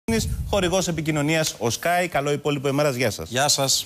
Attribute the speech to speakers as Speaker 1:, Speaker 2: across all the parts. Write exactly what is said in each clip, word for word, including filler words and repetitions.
Speaker 1: Χορηγός επικοινωνίας ο Sky. Καλό υπόλοιπο ημέρας. Γεια σας.
Speaker 2: Γεια σας.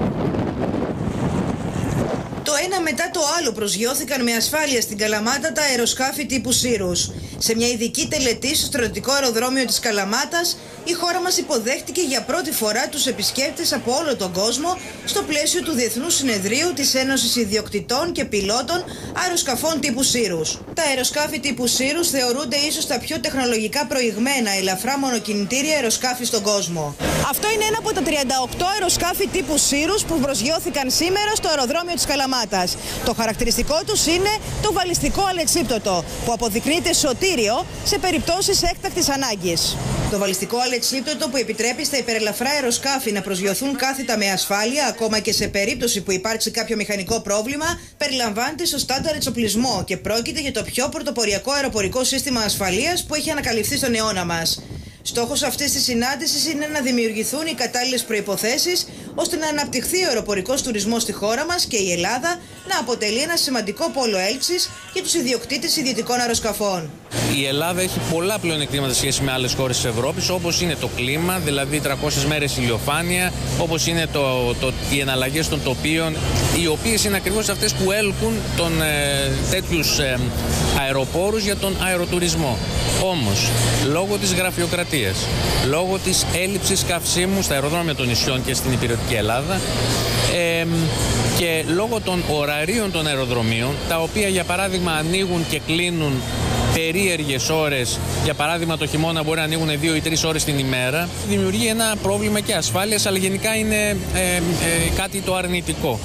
Speaker 3: Το ένα μετά το άλλο προσγειώθηκαν με ασφάλεια στην Καλαμάτα τα αεροσκάφη τύπου Σύρους. Σε μια ειδική τελετή στο στρατιωτικό αεροδρόμιο της Καλαμάτας, η χώρα μας υποδέχτηκε για πρώτη φορά τους επισκέπτες από όλο τον κόσμο στο πλαίσιο του Διεθνούς Συνεδρίου της Ένωσης Ιδιοκτητών και Πιλότων Αεροσκαφών τύπου Σύρους. Τα αεροσκάφη τύπου Σύρους θεωρούνται ίσως τα πιο τεχνολογικά προηγμένα ελαφρά μονοκινητήρια αεροσκάφη στον κόσμο. Αυτό είναι ένα από τα τριάντα οκτώ αεροσκάφη τύπου Σύρους που προσγειώθηκαν σήμερα στο αεροδρόμιο της Καλαμάτας. Το χαρακτηριστικό τους είναι το βαλιστικό αλεξίπτωτο, που αποδεικνύεται σωτήριο σε περιπτώσεις έκτακτης ανάγκης. Το βαλιστικό αλεξίπτωτο, που επιτρέπει στα υπερελαφρά αεροσκάφη να προσγειωθούν κάθετα με ασφάλεια, ακόμα και σε περίπτωση που υπάρξει κάποιο μηχανικό πρόβλημα, περιλαμβάνεται στο στάνταρ εξοπλισμό και πρόκειται για το πιο πρωτοποριακό αεροπορικό σύστημα ασφαλείας που έχει ανακαλυφθεί στον αιώνα μας. Στόχος αυτής της συνάντησης είναι να δημιουργηθούν οι κατάλληλες προϋποθέσεις ώστε να αναπτυχθεί ο αεροπορικός τουρισμός στη χώρα μας και η Ελλάδα να αποτελεί ένα σημαντικό πόλο έλξης για τους ιδιοκτήτες ιδιωτικών αεροσκαφών.
Speaker 2: Η Ελλάδα έχει πολλά πλεονεκτήματα σε σχέση με άλλες χώρες της Ευρώπης, όπως είναι το κλίμα, δηλαδή τριακόσιες μέρες ηλιοφάνεια, όπως είναι το, το, οι εναλλαγές των τοπίων, οι οποίες είναι ακριβώς αυτές που έλκουν τον, ε, τέτοιους ε, αεροπόρους για τον αεροτουρισμό. Όμως, λόγω της γραφειοκρατίας, λόγω της έλλειψης καυσίμου στα αεροδρόμια των νησιών και στην υπηρετική Ελλάδα ε, και λόγω των ωραρίων των αεροδρομίων, τα οποία για παράδειγμα ανοίγουν και κλείνουν περίεργες ώρες, για παράδειγμα το χειμώνα μπορεί να ανοίγουν δύο ή τρεις ώρες την ημέρα, δημιουργεί ένα πρόβλημα και ασφάλειας, αλλά γενικά είναι ε, ε, κάτι το αρνητικό.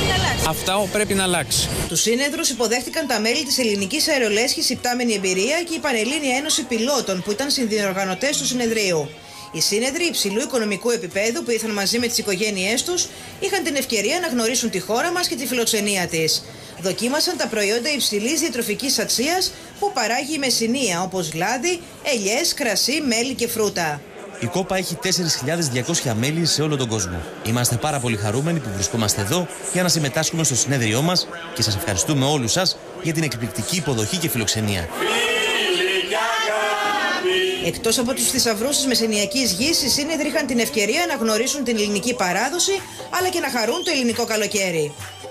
Speaker 2: Αυτά πρέπει να αλλάξει.
Speaker 3: Τους σύνεδρους υποδέχτηκαν τα μέλη της Ελληνικής Αερολέσχης Υπτάμενη Εμπειρία και η Πανελλήνια Ένωση Πιλότων, που ήταν συνδιοργανωτές του συνεδρίου. Οι σύνεδροι υψηλού οικονομικού επίπεδου που ήρθαν μαζί με τις οικογένειές τους είχαν την ευκαιρία να γνωρίσουν τη χώρα μας και τη φιλοξενία της. Δοκίμασαν τα προϊόντα υψηλής διατροφικής αξίας που παράγει η Μεσσηνία, όπως λάδι, ελιές, κρασί, μέλι και φρούτα.
Speaker 4: Η Κόπα έχει τέσσερις χιλιάδες διακόσια μέλη σε όλο τον κόσμο. Είμαστε πάρα πολύ χαρούμενοι που βρισκόμαστε εδώ για να συμμετάσχουμε στο συνέδριό μας και σας ευχαριστούμε όλους σας για την εκπληκτική υποδοχή και φιλοξενία.
Speaker 3: Εκτός από τους θησαυρούς της μεσσηνιακής γης, οι σύνεδροι είχαν την ευκαιρία να γνωρίσουν την ελληνική παράδοση αλλά και να χαρούν το ελληνικό καλοκαίρι.